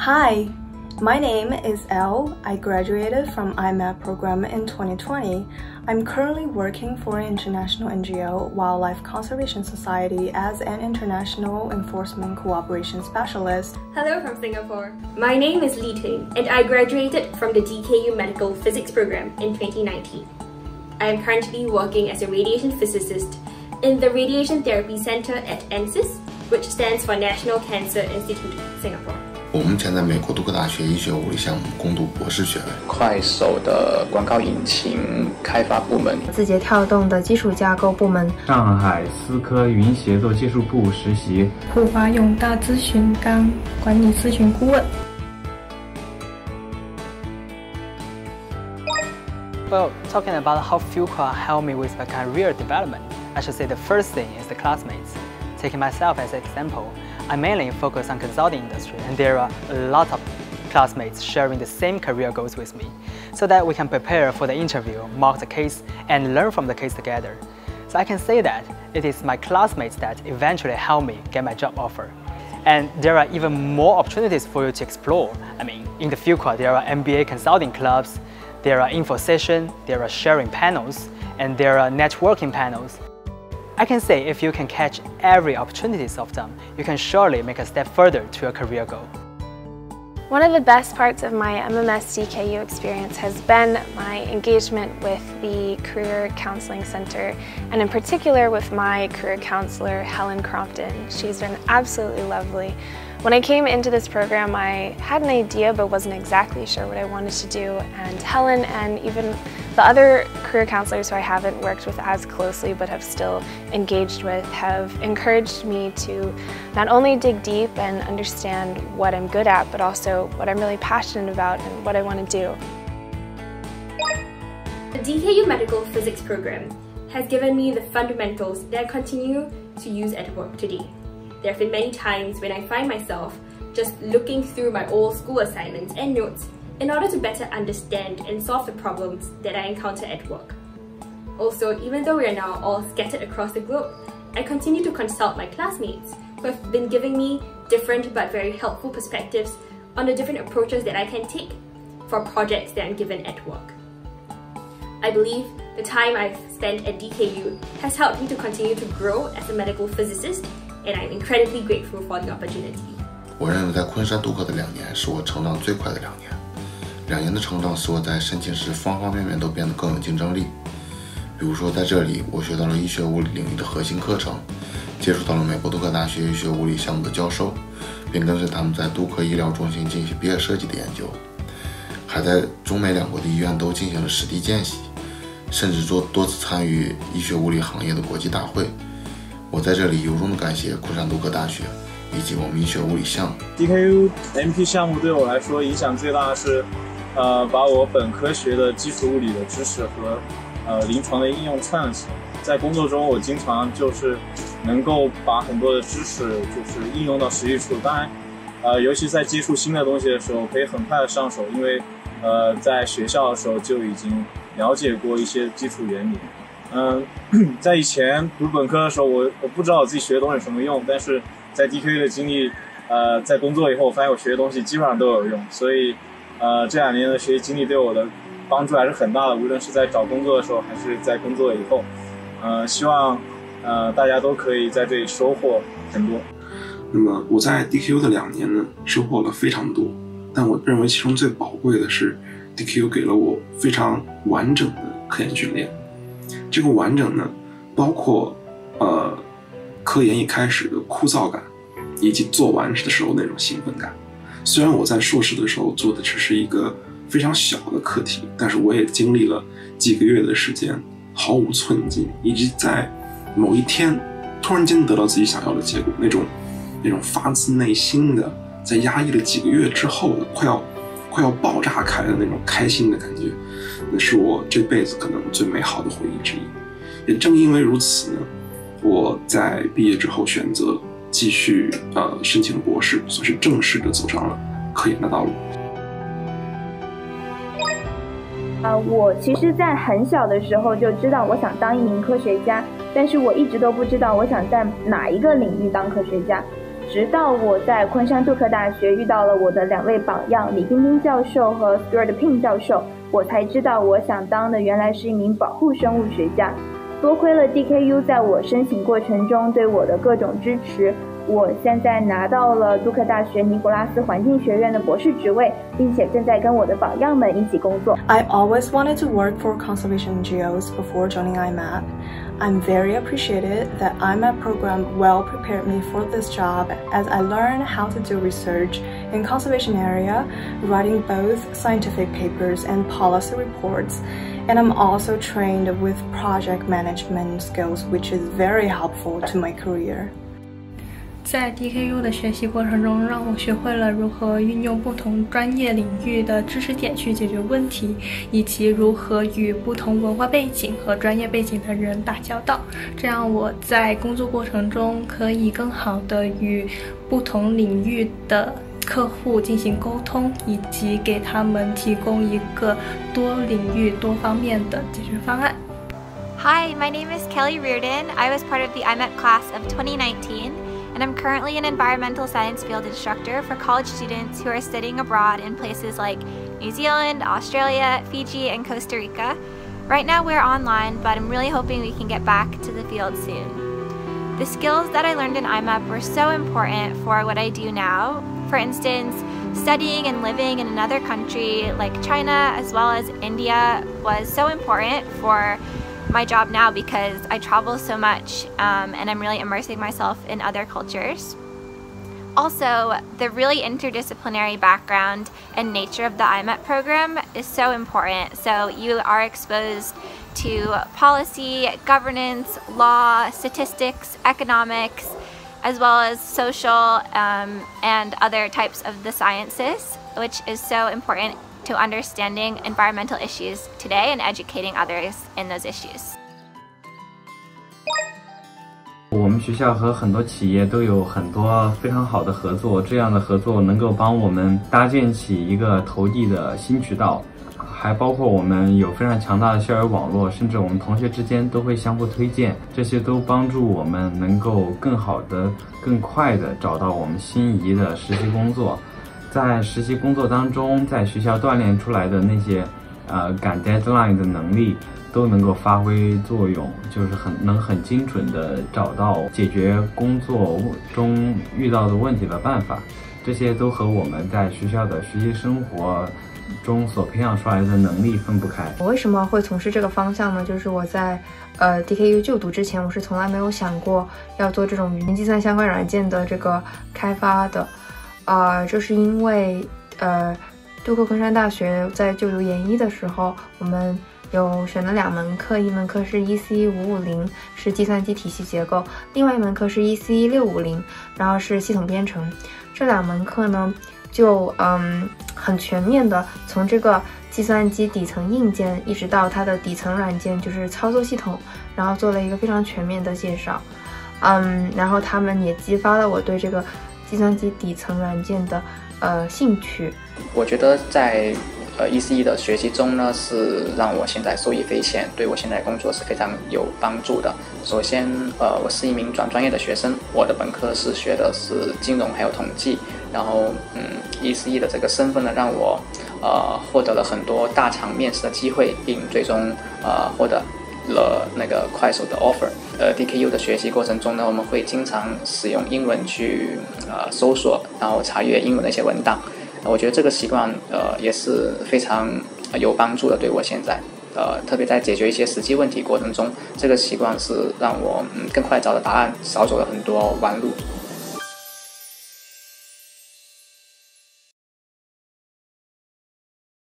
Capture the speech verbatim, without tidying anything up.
Hi, my name is Elle. I graduated from I M A P program in twenty twenty. I'm currently working for an international N G O, Wildlife Conservation Society, as an international enforcement cooperation specialist. Hello from Singapore. My name is Li Ting, and I graduated from the D K U Medical Physics program in twenty nineteen. I am currently working as a radiation physicist in the Radiation Therapy Center at N C I S, which stands for National Cancer Institute, Singapore. 我目前在美国杜克大学医学物理项目攻读博士学位。 快手的广告引擎开发部门， 字节跳动的基础架构部门， 上海思科云协作技术部实习， 普华永道咨询当管理咨询顾问。 Well, talking about how Fuqua helped me with my career development, I should say the first thing is the classmates. Taking myself as an example, I mainly focus on consulting industry, and there are a lot of classmates sharing the same career goals with me, so that we can prepare for the interview, mark the case, and learn from the case together. So I can say that it is my classmates that eventually helped me get my job offer. And there are even more opportunities for you to explore. I mean, in the Fuqua, there are M B A consulting clubs, there are info sessions, there are sharing panels, and there are networking panels. I can say if you can catch every opportunities of them, you can surely make a step further to your career goal. One of the best parts of my M M S D K U experience has been my engagement with the Career Counseling Center, and in particular with my career counselor, Helen Crompton. She's been absolutely lovely. When I came into this program, I had an idea but wasn't exactly sure what I wanted to do, and Helen and even the other career counselors who I haven't worked with as closely but have still engaged with have encouraged me to not only dig deep and understand what I'm good at, but also what I'm really passionate about and what I want to do. The D K U Medical Physics program has given me the fundamentals that I continue to use at work today. There have been many times when I find myself just looking through my old school assignments and notes in order to better understand and solve the problems that I encounter at work. Also, even though we are now all scattered across the globe, I continue to consult my classmates who have been giving me different but very helpful perspectives on the different approaches that I can take for projects that I'm given at work. I believe the time I've spent at D K U has helped me to continue to grow as a medical physicist, and I'm incredibly grateful for the opportunity. 我认为在昆山读课的两年是我成长最快的两年。两年的成长使我在申请时方方面面都变得更有竞争力。比如说，在这里我学到了医学物理领域的核心课程，接触到了美国杜克大学医学物理项目的教授，并跟随他们在杜克医疗中心进行毕业设计的研究，还在中美两国的医院都进行了实地见习，甚至多多次参与医学物理行业的国际大会。我在这里由衷的感谢昆山杜克大学以及我们医学物理项目。 D K U M P 项目对我来说影响最大的是，呃，把我本科学的基础物理的知识和呃临床的应用串了起来。在工作中，我经常就是能够把很多的知识就是应用到实际处。当然，呃，尤其在接触新的东西的时候，可以很快的上手，因为呃在学校的时候就已经了解过一些基础原理。嗯，在以前读本科的时候，我我不知道我自己学的东西有什么用，但是在 D K U 的经历，呃，在工作以后，我发现我学的东西基本上都有用，所以，呃，这两年的学习经历对我的帮助还是很大的，无论是在找工作的时候，还是在工作以后，呃，希望呃大家都可以在这里收获很多。 那么我在 D K U 的两年呢，收获了非常多，但我认为其中最宝贵的是 D K U 给了我非常完整的科研训练。这个完整呢，包括呃科研一开始的枯燥感，以及做完的时候那种兴奋感。虽然我在硕士的时候做的只是一个非常小的课题，但是我也经历了几个月的时间毫无寸进，以及在某一天突然间得到自己想要的结果，那种那种发自内心的在压抑了几个月之后的快要快要爆炸开的那种开心的感觉，那是我这辈子可能最美好的回忆之一。也正因为如此呢，我在毕业之后选择继续呃申请博士，算是正式的走上了科研的道路。 呃，我其实在很小的时候就知道我想当一名科学家，但是我一直都不知道我想在哪一个领域当科学家。 直到我在昆山杜克大学遇到了我的两位榜样李冰冰教授和 Stuart Ping 教授，我才知道我想当的原来是一名保护生物学家。多亏了 D K U 在我申请过程中对我的各种支持，我现在拿到了杜克大学尼古拉斯环境学院的博士职位，并且正在跟我的榜样们一起工作。 I always wanted to work for conservation N G Os before joining I M A P. I'm very appreciated that I M A P program well prepared me for this job, as I learned how to do research in conservation area, writing both scientific papers and policy reports, and I'm also trained with project management skills, which is very helpful to my career. 在 D K U 的学习过程中，让我学会了如何运用不同专业领域的知识点去解决问题，以及如何与不同文化背景和专业背景的人打交道。这样我在工作过程中可以更好的与不同领域的客户进行沟通，以及给他们提供一个多领域多方面的解决方案。 Hi, my name is Kelly Reardon. I was part of the I M A P class of twenty nineteen, and I'm currently an environmental science field instructor for college students who are studying abroad in places like New Zealand, Australia, Fiji, and Costa Rica. Right now we're online, but I'm really hoping we can get back to the field soon. The skills that I learned in I M A P were so important for what I do now. For instance, studying and living in another country like China as well as India was so important for my job now because I travel so much um, and I'm really immersing myself in other cultures. Also, the really interdisciplinary background and nature of the I M A P program is so important. So you are exposed to policy, governance, law, statistics, economics, as well as social um, and other types of the sciences, which is so important to understanding environmental issues today and educating others in those issues. 我们学校和很多企业都有很多非常好的合作，这样的合作能够帮我们搭建起一个投递的新渠道，还包括我们有非常强大的校园网络，甚至我们同学之间都会相互推荐，这些都帮助我们能够更好的、更快的找到我们心仪的实习工作。在实习工作当中，在学校锻炼出来的那些呃赶 deadline 的能力都能够发挥作用，就是很能很精准的找到解决工作中遇到的问题的办法，这些都和我们在学校的学习生活中所培养出来的能力分不开。 我为什么会从事这个方向呢？就是我在呃 D K U 就读之前，我是从来没有想过要做这种云计算相关软件的这个开发的。呃，这是因为呃杜克昆山大学在就读研一的时候，我们有选了两门课，一门课是 E C 五五零，是计算机体系结构，另外一门课是 E C 六五零，然后是系统编程。这两门课呢，就嗯很全面的从这个计算机底层硬件一直到它的底层软件，就是操作系统，然后做了一个非常全面的介绍。嗯，然后他们也激发了我对这个计算机底层软件的呃兴趣。 我觉得在呃 E C E 的学习中呢，是让我现在受益匪浅，对我现在工作是非常有帮助的。首先，呃，我是一名转专业的学生，我的本科是学的是金融还有统计，然后嗯 E C E 的这个身份呢，让我呃获得了很多大厂面试的机会，并最终呃获得了那个快手的 offer。呃 D K U 的学习过程中呢，我们会经常使用英文去呃搜索，然后查阅英文的一些文档。我觉得这个习惯呃也是非常有帮助的，对我现在呃特别在解决一些实际问题过程中，这个习惯是让我嗯更快找到答案，少走了很多弯路。